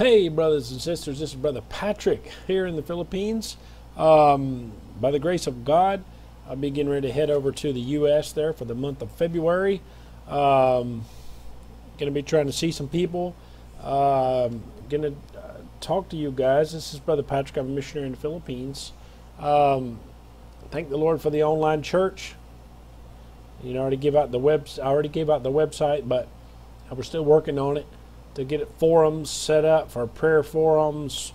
Hey, brothers and sisters, this is Brother Patrick here in the Philippines. By the grace of God, I'll be getting ready to head over to the U.S. there for the month of February. Going to be trying to see some people. Going to talk to you guys. This is Brother Patrick. I'm a missionary in the Philippines. Thank the Lord for the online church. You know, I already gave out the website, but we're still working on it to get forums set up for prayer forums,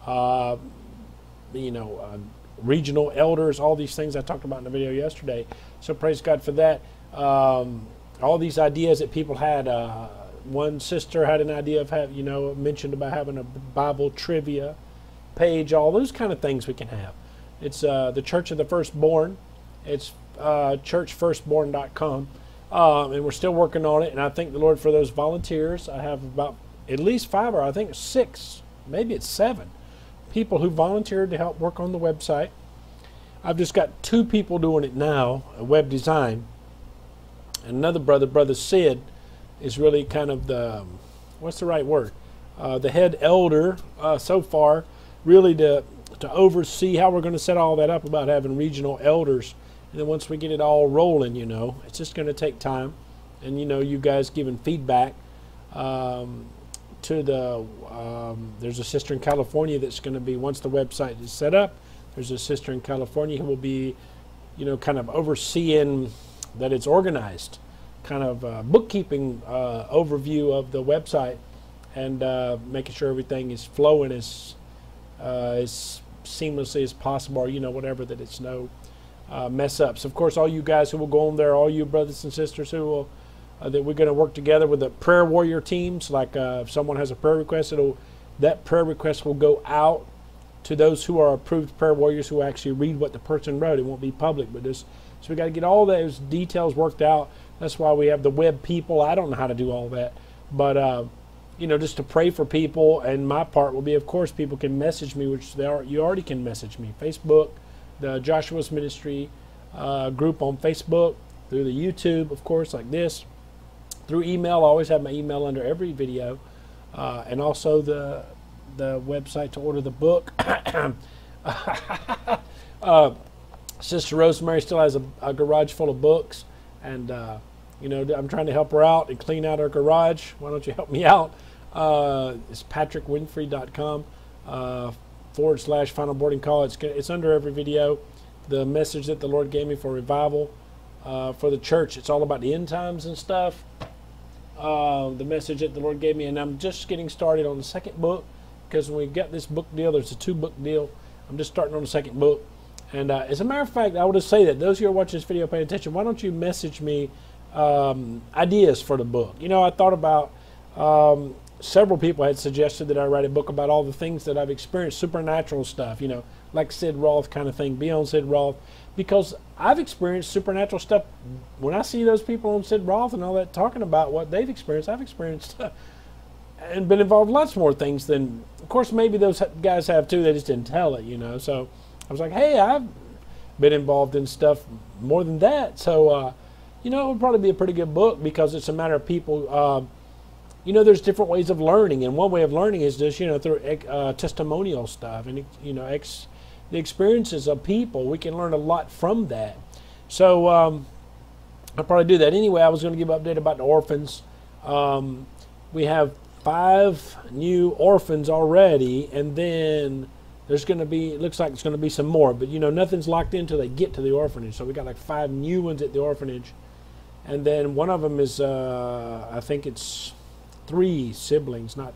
regional elders, all these things I talked about in the video yesterday. So praise God for that. All these ideas that people had. One sister had an idea of mentioned about having a Bible trivia page, all those kind of things we can have. It's the Church of the Firstborn. It's churchfirstborn.com. And we're still working on it, and I thank the Lord for those volunteers. I have about at least 5 or I think 6, maybe it's 7 people who volunteered to help work on the website. I've just got 2 people doing it now, web design. And another brother Sid, is really kind of the, what's the right word? The head elder so far, really to oversee how we're going to set all that up about having regional elders. And then once we get it all rolling, it's just going to take time. And, you guys giving feedback to the, there's a sister in California that's going to be, once the website is set up, there's a sister in California who will be, kind of overseeing that it's organized, kind of bookkeeping overview of the website, and making sure everything is flowing as seamlessly as possible, or, whatever, that it's no mess ups. Of course, all you guys who will go on there, all you brothers and sisters who will, that we're going to work together with the prayer warrior teams. Like if someone has a prayer request, that prayer request will go out to those who are approved prayer warriors who actually read what the person wrote. It won't be public, but so we got to get all those details worked out. That's why we have the web people. I don't know how to do all that, but just to pray for people. And my part will be, of course, people can message me, which you already can message me. Facebook, the Joshua's Ministry group on Facebook, through the YouTube, of course, like this, through email. I always have my email under every video, and also the website to order the book. Sister Rosemary still has a garage full of books, and I'm trying to help her out and clean out her garage. Why don't you help me out? It's patrickwinfrey.com / final boarding call. It's under every video. The message that the Lord gave me for revival for the church, it's all about the end times and stuff. The message that the Lord gave me, and I'm just getting started on the second book, because when we got this book deal, there's a 2-book deal. I'm just starting on the second book. And as a matter of fact, I would just say that those who are watching this video, paying attention, why don't you message me ideas for the book? I thought about, several people had suggested that I write a book about all the things that I've experienced, supernatural stuff, like Sid Roth kind of thing, beyond Sid Roth, because I've experienced supernatural stuff. When I see those people on Sid Roth and all that talking about what they've experienced, I've experienced and been involved in lots more things than, of course, maybe those guys have too. They just didn't tell it, So I was like, hey, I've been involved in stuff more than that. So, it would probably be a pretty good book, because it's a matter of people, there's different ways of learning. And one way of learning is just, through testimonial stuff and, the experiences of people. We can learn a lot from that. So I'll probably do that. Anyway, I was going to give an update about the orphans. We have 5 new orphans already, and then there's going to be, it looks like it's going to be some more, but nothing's locked in until they get to the orphanage. So we got like 5 new ones at the orphanage, and then one of them is I think it's 3 siblings, not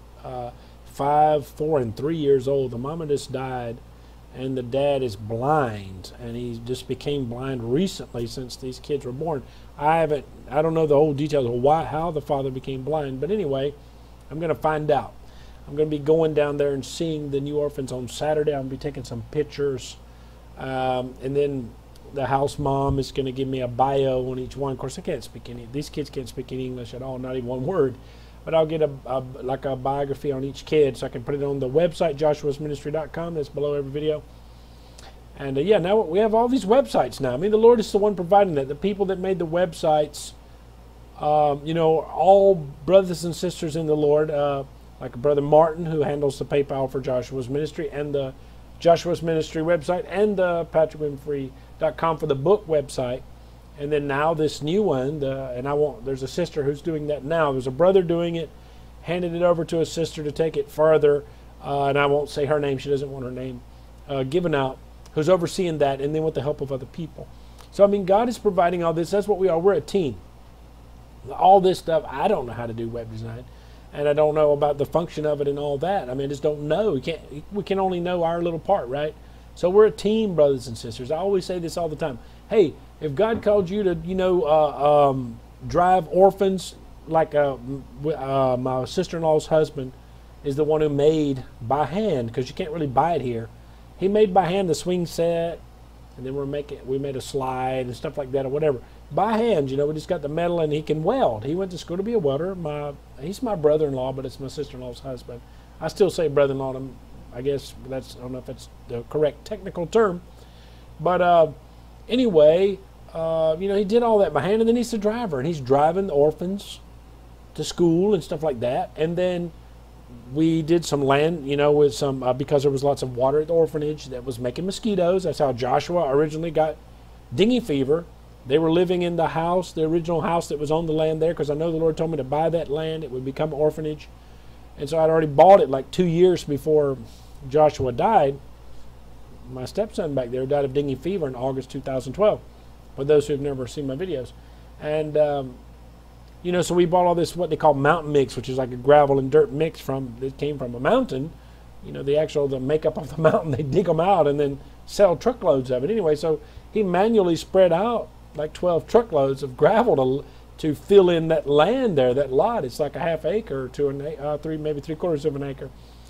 5, 4, and 3 years old. The mama just died, and the dad is blind, and he just became blind recently since these kids were born. I don't know the whole details of how the father became blind, but anyway, I'm going to find out. I'm going to be going down there and seeing the new orphans on Saturday. I'm going to be taking some pictures, and then the house mom is going to give me a bio on each one. Of course, I can't speak any. These kids can't speak any English at all, not even one word. But I'll get like a biography on each kid, so I can put it on the website, joshuasministry.com. That's below every video. And yeah, now we have all these websites now. I mean, the Lord is the one providing that. The people that made the websites, all brothers and sisters in the Lord, like Brother Martin, who handles the PayPal for Joshua's Ministry and the Joshua's Ministry website and the patrickwinfrey.com for the book website. And then now this new one, there's a sister who's doing that now. There's a brother doing it, handed it over to a sister to take it further, and I won't say her name. She doesn't want her name given out, who's overseeing that, and then with the help of other people. So, I mean, God is providing all this. That's what we are. We're a team. All this stuff, I don't know how to do web design, and I don't know about the function of it and all that. I mean, I just don't know. We can only know our little part, right? So we're a team, brothers and sisters. I always say this all the time. Hey, if God called you to, drive orphans, like my sister-in-law's husband is the one who made by hand, because you can't really buy it here. He made by hand the swing set, and then we made a slide and stuff like that or whatever. By hand, we just got the metal, and he can weld. He went to school to be a welder. He's my brother-in-law, but it's my sister-in-law's husband. I still say brother-in-law to him. I guess I don't know if it's the correct technical term. But anyway, he did all that by hand, and then he's the driver, and he's driving the orphans to school and stuff like that. And then we did some land, with some, because there was lots of water at the orphanage that was making mosquitoes. That's how Joshua originally got dengue fever. They were living in the house, the original house that was on the land there, because I know the Lord told me to buy that land. It would become an orphanage. And so I'd already bought it like 2 years before Joshua died. My stepson back there died of dengue fever in August 2012, for those who have never seen my videos. And, so we bought all this, what they call mountain mix, which is like a gravel and dirt mix that came from a mountain. The makeup of the mountain, they dig them out and then sell truckloads of it. Anyway, so he manually spread out like 12 truckloads of gravel to fill in that land there, that lot. It's like a half acre to maybe 3/4 of an acre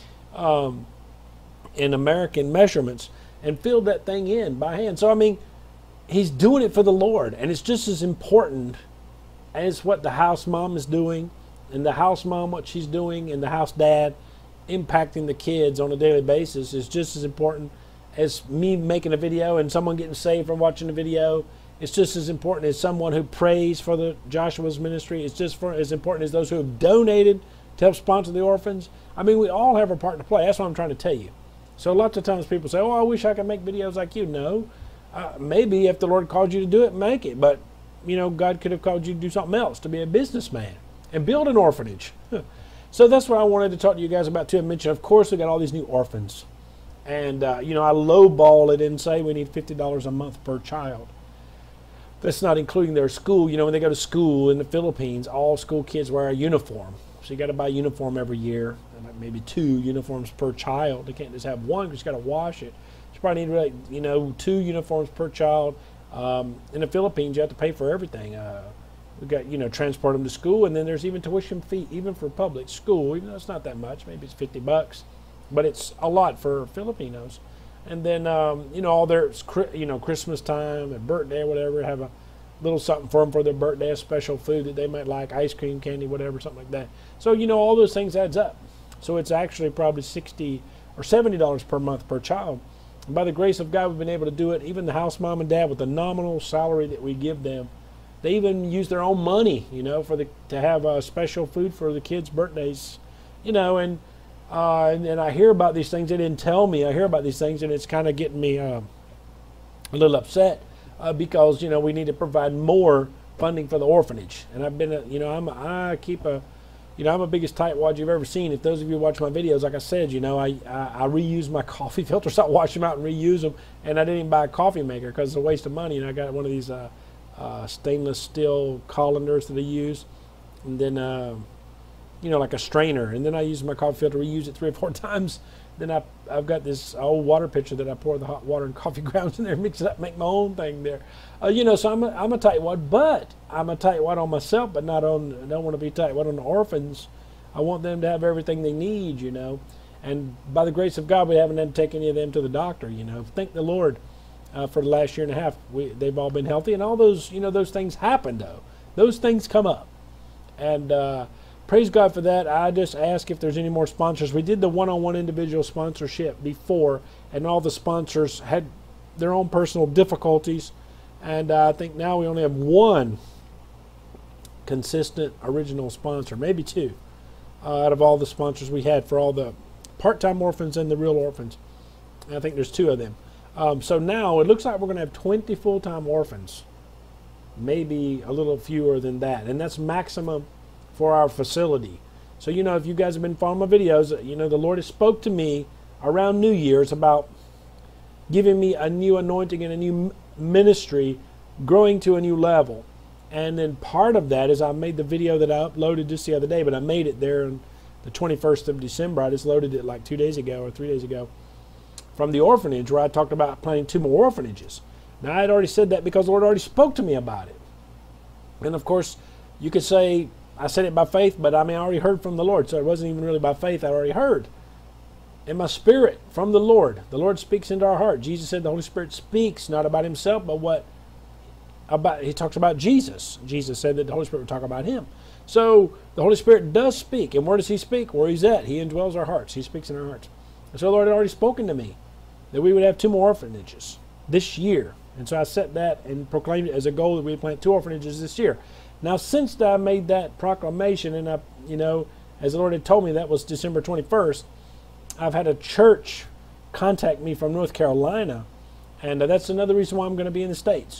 in American measurements, and filled that thing in by hand. So, I mean, he's doing it for the Lord, and it's just as important as what the house mom is doing, and the house mom, what she's doing, and the house dad impacting the kids on a daily basis is just as important as me making a video and someone getting saved from watching the video. It's just as important as someone who prays for the Joshua's ministry. It's just as important as those who have donated to help sponsor the orphans. I mean, we all have a part to play. That's what I'm trying to tell you. So lots of times people say, I wish I could make videos like you. No. Maybe if the Lord called you to do it, make it. But, God could have called you to do something else, to be a businessman and build an orphanage. So that's what I wanted to talk to you guys about too. I mentioned, of course, we got all these new orphans. And, I lowball it and say we need $50 a month per child. That's not including their school. When they go to school in the Philippines, all school kids wear a uniform. So you got to buy a uniform every year, and maybe 2 uniforms per child. They can't just have one because you got to wash it. You probably need 2 uniforms per child. In the Philippines, you have to pay for everything. We got transport them to school, and then there's even tuition fee, even for public school. Even though it's not that much, maybe it's $50, but it's a lot for Filipinos. And then all their Christmas time and birthday or whatever, have a little something for them for their birthday, a special food that they might like, ice cream, candy, whatever, something like that. So all those things adds up. So it's actually probably $60 or $70 per month per child. And by the grace of God, we've been able to do it. Even the house mom and dad, with the nominal salary that we give them, they even use their own money, to have special food for the kids' birthdays, and I hear about these things. They didn't tell me. I hear about these things, and it's kind of getting me a little upset because we need to provide more funding for the orphanage. And I've been, I'm a biggest tightwad you've ever seen. If those of you watch my videos, like I said, I reuse my coffee filters. I wash them out and reuse them. And I didn't even buy a coffee maker because it's a waste of money. And I got one of these stainless steel colanders that I use, and then like a strainer, and then I use my coffee filter, reuse it 3 or 4 times. Then I've got this old water pitcher that I pour the hot water and coffee grounds in there, mix it up, make my own thing there. So I'm a tightwad, but I'm a tightwad on myself, but I don't want to be tightwad on the orphans. I want them to have everything they need, and by the grace of God, we haven't had to take any of them to the doctor. Thank the Lord for the last 1.5 years. They've all been healthy, and all those those things happen though. Those things come up, and praise God for that. I just ask if there's any more sponsors. We did the one-on-one individual sponsorship before, and all the sponsors had their own personal difficulties. And I think now we only have one consistent original sponsor, maybe 2. out of all the sponsors we had for all the part-time orphans and the real orphans. And I think there's 2 of them. So now it looks like we're going to have 20 full-time orphans, maybe a little fewer than that, and that's maximum for our facility. So, you know, if you guys have been following my videos, you know, the Lord has spoke to me around New Year's about giving me a new anointing and a new ministry, growing to a new level. And then part of that is I made the video that I uploaded just the other day, but I made it there on the 21st of December. I just loaded it like 2 days ago or 3 days ago from the orphanage, where I talked about planning 2 more orphanages. Now, I had already said that because the Lord already spoke to me about it. And of course, you could say I said it by faith, but I mean, I already heard from the Lord, so it wasn't even really by faith. I already heard in my spirit from the Lord. The Lord speaks into our heart. Jesus said the Holy Spirit speaks not about himself, but he talks about Jesus. Jesus said that the Holy Spirit would talk about him. So the Holy Spirit does speak. And where does he speak? Where he's at. He indwells our hearts. He speaks in our hearts. And so the Lord had already spoken to me that we would have 2 more orphanages this year. And so I set that and proclaimed it as a goal that we plant 2 orphanages this year. Now, since I made that proclamation, and I, you know, as the Lord had told me, that was December 21st, I've had a church contact me from North Carolina, and that's another reason why I'm going to be in the States.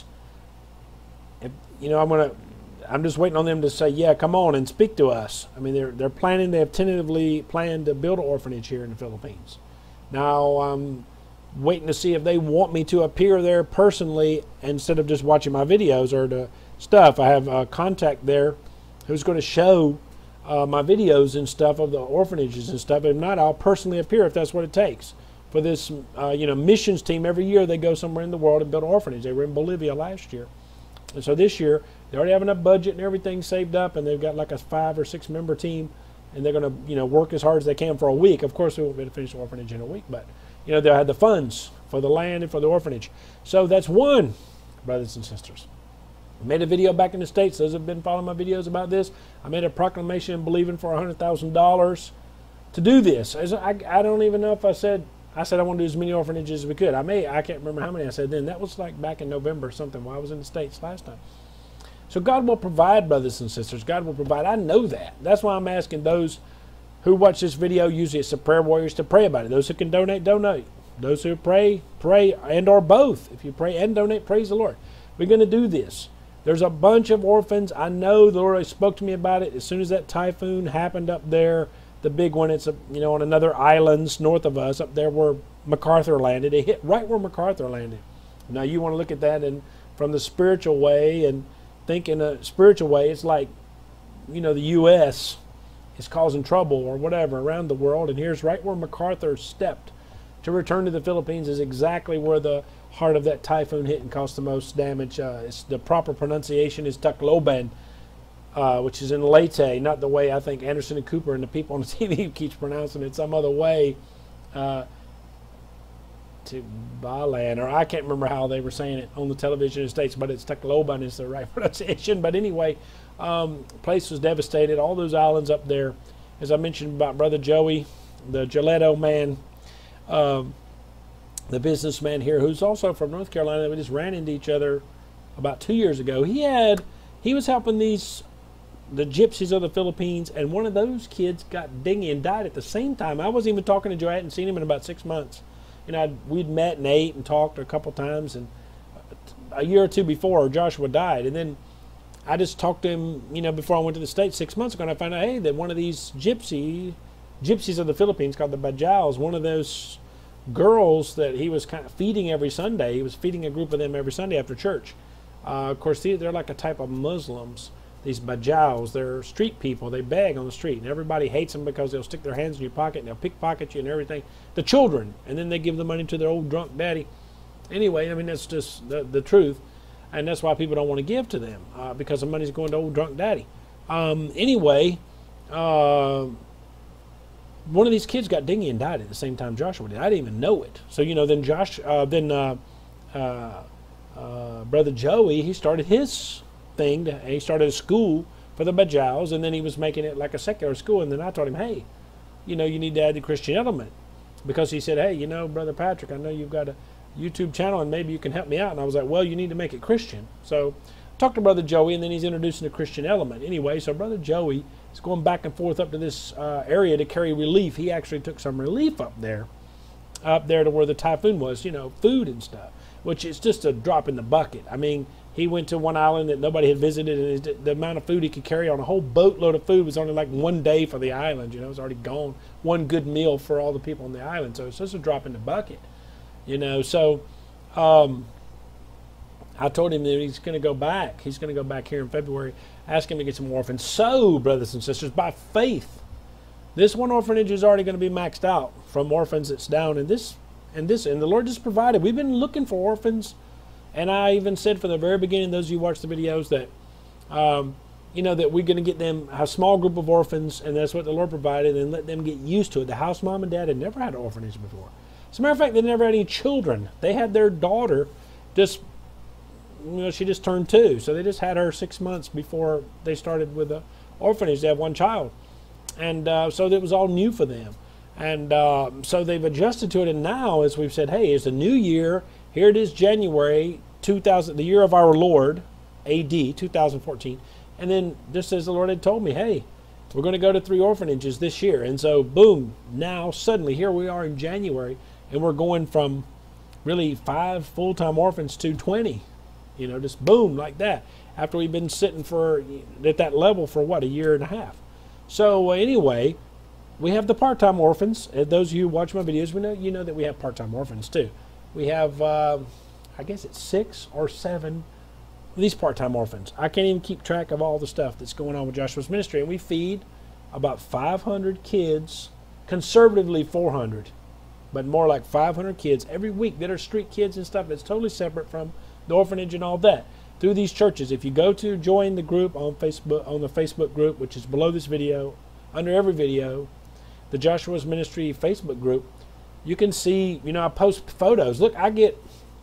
You know, I'm just waiting on them to say, yeah, come on and speak to us. I mean, they're planning, they have tentatively planned to build an orphanage here in the Philippines. Now, I'm waiting to see if they want me to appear there personally instead of just watching my videos or the stuff. I have a contact there who's going to show my videos and stuff of the orphanages and stuff. If not, I'll personally appear if that's what it takes. For this, you know, missions team, every year they go somewhere in the world and build an orphanage. They were in Bolivia last year. And so this year, they already have enough budget and everything saved up, and they've got like a 5 or 6 member team, and they're going to, you know, work as hard as they can for a week. Of course, we won't be able to finish the orphanage in a week, but, you know, they'll have the funds for the land and for the orphanage. So that's one, brothers and sisters. I made a video back in the States. Those have been following my videos about this. I made a proclamation believing for $100,000 to do this. I don't even know if I said I want to do as many orphanages as we could. I can't remember how many I said then. That was like back in November or something while I was in the States last time. So God will provide, brothers and sisters. God will provide. I know that. That's why I'm asking those who watch this video, usually it's the prayer warriors, to pray about it. Those who can donate, donate. Those who pray, pray, and or both. If you pray and donate, praise the Lord. We're going to do this. There's a bunch of orphans. I know the Lord spoke to me about it as soon as that typhoon happened up there. The big one, it's you know, on another islands north of us, up there where MacArthur landed. It hit right where MacArthur landed. Now you want to look at that and from the spiritual way and think in a spiritual way. It's like, you know, the U.S. is causing trouble or whatever around the world, and here's right where MacArthur stepped to return to the Philippines is exactly where the heart of that typhoon hit and caused the most damage. It's the proper pronunciation is Tacloban, which is in Leyte, not the way I think Anderson and Cooper and the people on the TV keeps pronouncing it some other way, to Balan, or I can't remember how they were saying it on the television in the States, but it's Tacloban is the right pronunciation. But anyway, place was devastated. All those islands up there, as I mentioned about Brother Joey, the Gelato man, the businessman here, who's also from North Carolina. We just ran into each other about 2 years ago. He was helping the gypsies of the Philippines, and one of those kids got dinghy and died at the same time. I wasn't even talking to Joe. I hadn't seen him in about 6 months. You know, we'd met and ate and talked a couple times, and a year or two before Joshua died. And then I just talked to him, you know, before I went to the States 6 months ago, and I found out, hey, that one of these gypsies of the Philippines called the Bajaus, one of those girls that he was kind of feeding every Sunday. He was feeding a group of them every Sunday after church. Of course, they're like a type of Muslims. These Bajaus, they're street people. They beg on the street, and everybody hates them because they'll stick their hands in your pocket and they'll pickpocket you and everything. The children, and then they give the money to their old drunk daddy. Anyway, I mean, that's just the truth, and that's why people don't want to give to them, because the money's going to old drunk daddy. Anyway, one of these kids got dinghy and died at the same time Joshua did. I didn't even know it. So, you know, then Brother Joey, he started his thing. He started a school for the Bajaus, and then he was making it like a secular school. And then I told him, hey, you know, you need to add the Christian element, because he said, hey, you know, Brother Patrick, I know you've got a YouTube channel and maybe you can help me out. And I was like, well, you need to make it Christian. So I talked to Brother Joey, and then he's introducing the Christian element. Anyway, so Brother Joey is going back and forth up to this area to carry relief. He actually took some relief up there to where the typhoon was, you know, food and stuff, which is just a drop in the bucket. I mean, he went to one island that nobody had visited, and the amount of food he could carry on a whole boatload of food was only like 1 day for the island. You know, it was already gone. One good meal for all the people on the island. So it's just a drop in the bucket, you know. So I told him that he's going to go back. He's going to go back here in February, ask him to get some orphans. So, brothers and sisters, by faith, this one orphanage is already going to be maxed out from orphans that's down in this, and the Lord just provided. We've been looking for orphans. And I even said from the very beginning, those of you who watch the videos, that, you know, that we're going to get them a small group of orphans, and that's what the Lord provided, and let them get used to it. The house mom and dad had never had an orphanage before. As a matter of fact, they never had any children. They had their daughter just, you know, she just turned 2. So they just had her 6 months before they started with the orphanage. They had 1 child. And so it was all new for them. And so they've adjusted to it. And now, as we've said, hey, it's a new year. Here it is, January 2000, the year of our Lord, AD 2014. And then just as the Lord had told me, hey, we're going to go to 3 orphanages this year. And so, boom, now suddenly here we are in January, and we're going from really 5 full-time orphans to 20. You know, just boom, like that. After we've been sitting at that level for, what, 1.5 years. So anyway, we have the part-time orphans. Those of you who watch my videos, you know that we have part-time orphans too. We have, I guess it's 6 or 7 of these part-time orphans. I can't even keep track of all the stuff that's going on with Joshua's ministry. And we feed about 500 kids, conservatively 400, but more like 500 kids every week that are street kids and stuff that's totally separate from the orphanage and all that, through these churches. If you go to join the group on Facebook, on the Facebook group, which is below this video, under every video, the Joshua's Ministry Facebook group, you can see, you know, I post photos. Look, I get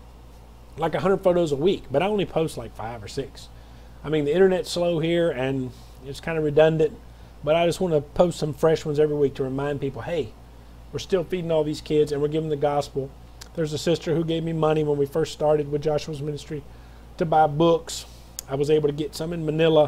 like 100 photos a week, but I only post like 5 or 6. I mean, the internet's slow here, and it's kind of redundant, but I just want to post some fresh ones every week to remind people, hey, we're still feeding all these kids, and we're giving the gospel. There's a sister who gave me money when we first started with Joshua's Ministry to buy books. I was able to get some in Manila,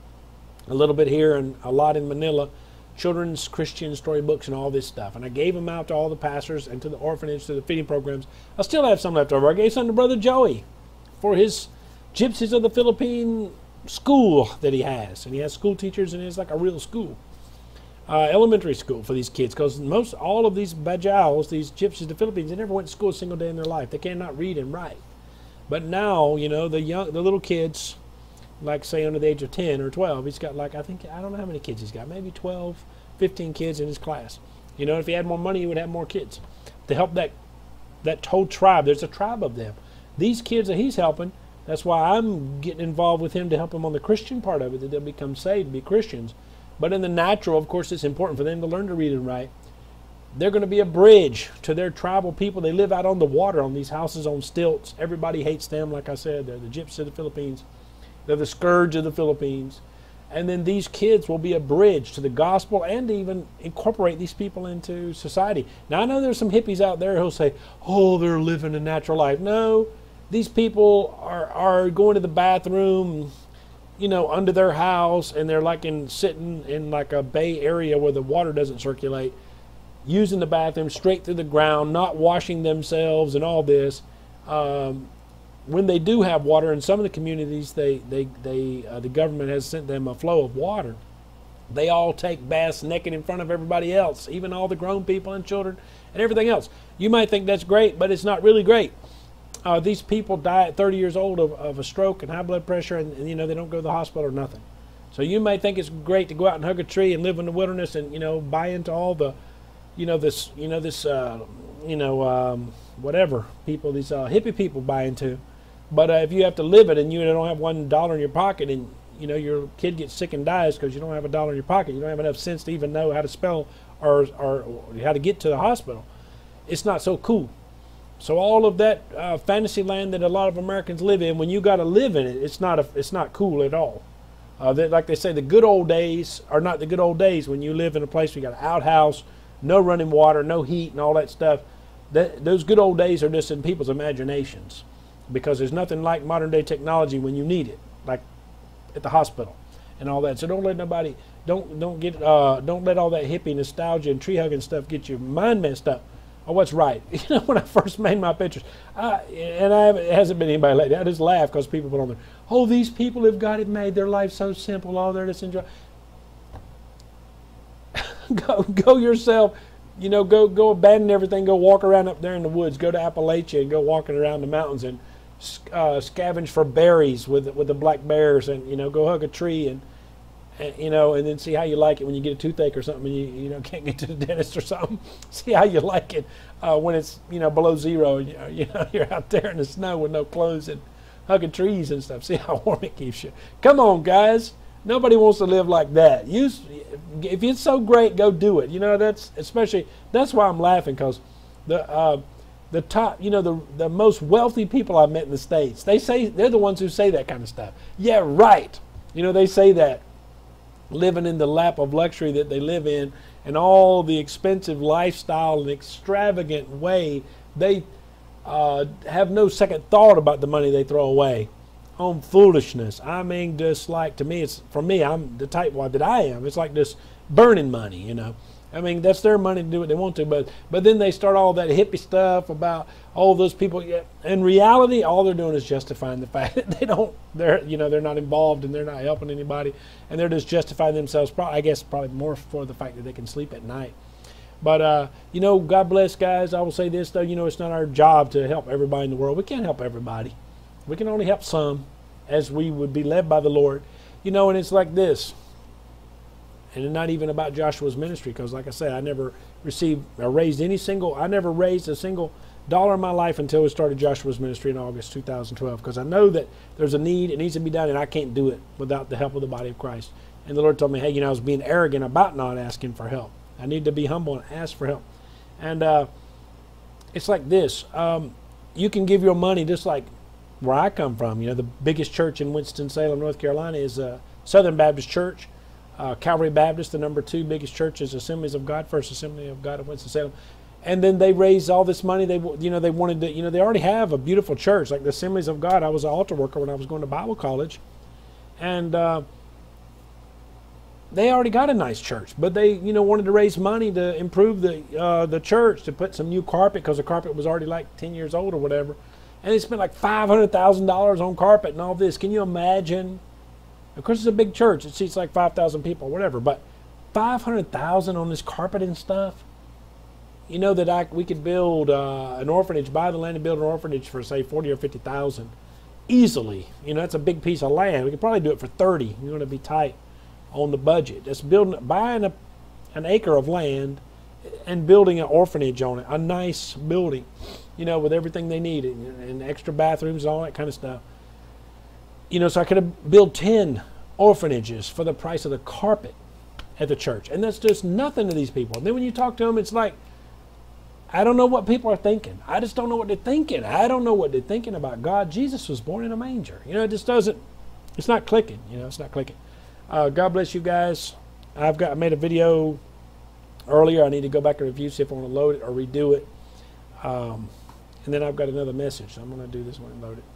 a little bit here, and a lot in Manila. Children's Christian storybooks and all this stuff. And I gave them out to all the pastors and to the orphanage, to the feeding programs. I still have some left over. I gave some to Brother Joey for his Gypsies of the Philippine school that he has. And he has school teachers, and it's like a real school. Elementary school for these kids, because all of these Bajaus, these Gypsies of the Philippines, they never went to school a single day in their life. They cannot read and write. But now, you know, the little kids, like say under the age of 10 or 12, he's got like, I don't know how many kids he's got, maybe 12, 15 kids in his class. You know, if he had more money, he would have more kids to help that whole tribe. There's a tribe of them. These kids that he's helping, that's why I'm getting involved with him to help him on the Christian part of it, that they'll become saved, be Christians. But in the natural, of course, it's important for them to learn to read and write. They're going to be a bridge to their tribal people. They live out on the water on these houses on stilts. Everybody hates them, like I said. They're the Gypsies of the Philippines. They're the scourge of the Philippines. And then these kids will be a bridge to the gospel and to even incorporate these people into society. Now, I know there's some hippies out there who'll say, oh, they're living a natural life. No, these people are going to the bathroom, you know, under their house, and they're like sitting in like a bay area where the water doesn't circulate, using the bathroom straight through the ground, not washing themselves and all this. When they do have water in some of the communities, the government has sent them a flow of water. They all take baths naked in front of everybody else, even all the grown people and children and everything else. You might think that's great, but it's not really great. These people die at 30 years old of a stroke and high blood pressure, and you know, they don't go to the hospital or nothing. So you may think it's great to go out and hug a tree and live in the wilderness and, you know, buy into all the, whatever people, these hippie people buy into. But if you have to live it and you don't have $1 in your pocket, and you know your kid gets sick and dies because you don't have $1 in your pocket, you don't have enough sense to even know how to spell or how to get to the hospital, it's not so cool. So all of that fantasy land that a lot of Americans live in, when you got to live in it, it's not cool at all. Like they say, the good old days are not the good old days when you live in a place where you got an outhouse, no running water, no heat, and all that stuff. Those good old days are just in people's imaginations, because there's nothing like modern day technology when you need it, like at the hospital and all that. So don't let nobody don't let all that hippie nostalgia and tree hugging stuff get your mind messed up. Or what's right? You know, when I first made my pictures, it hasn't been anybody lately. I just laugh because people put on there, oh, these people have got it made. Their life's so simple. All they're just enjoy. Go yourself. You know, go abandon everything. Go walk around up there in the woods. Go to Appalachia and go walking around the mountains and scavenge for berries with the black bears, and you know, go hug a tree and you know, and then see how you like it when you get a toothache or something, and you know, can't get to the dentist or something. See how you like it when it's, you know, below zero. And, you know, you're out there in the snow with no clothes and hugging trees and stuff. See how warm it keeps you. Come on, guys. Nobody wants to live like that. If it's so great, go do it. You know, that's why I'm laughing, because the top, you know, the most wealthy people I've met in the States, they're the ones who say that kind of stuff. Yeah, right. You know, they say that. Living in the lap of luxury that they live in, and all the expensive lifestyle and extravagant way, they have no second thought about the money they throw away on foolishness. I mean, just like, to me, I'm the type that I am. It's like just burning money, you know. I mean, that's their money to do what they want to, but then they start all that hippie stuff about all those people. In reality, all they're doing is justifying the fact that they're not involved and they're not helping anybody, and they're just justifying themselves. I guess probably more for the fact that they can sleep at night. But you know, God bless, guys. I will say this though, you know, it's not our job to help everybody in the world. We can't help everybody. We can only help some, as we would be led by the Lord. You know, and it's like this. And it's not even about Joshua's ministry, because like I said, I never raised a single dollar in my life until we started Joshua's ministry in August 2012, because I know that there's a need, it needs to be done, and I can't do it without the help of the body of Christ. And the Lord told me, hey, you know, I was being arrogant about not asking for help. I need to be humble and ask for help. And it's like this. You can give your money just like where I come from. You know, the biggest church in Winston-Salem, North Carolina is Southern Baptist Church. Calvary Baptist, the number 2 biggest church, is Assemblies of God, First Assembly of God of Winston-Salem. And then they raised all this money. They wanted to, you know, they already have a beautiful church like the Assemblies of God. I was an altar worker when I was going to Bible college, and they already got a nice church. But they, you know, wanted to raise money to improve the church, to put some new carpet, because the carpet was already like 10 years old or whatever. And they spent like $500,000 on carpet and all this. Can you imagine? Of course, it's a big church. It seats like 5,000 people, whatever. But $500,000 on this carpet and stuff. You know that we could build an orphanage, buy the land and build an orphanage for say 40 or 50,000 easily. You know, that's a big piece of land. We could probably do it for 30. You're going to be tight on the budget. Just buying an acre of land and building an orphanage on it, a nice building, you know, with everything they need, and extra bathrooms and all that kind of stuff. You know, so I could have built 10 orphanages for the price of the carpet at the church. And that's just nothing to these people. And then when you talk to them, it's like, I don't know what people are thinking. I just don't know what they're thinking. I don't know what they're thinking about God. Jesus was born in a manger. You know, it just doesn't, it's not clicking. You know, it's not clicking. God bless you guys. I made a video earlier. I need to go back and review, see if I want to load it or redo it. And then I've got another message. So I'm going to do this one and load it.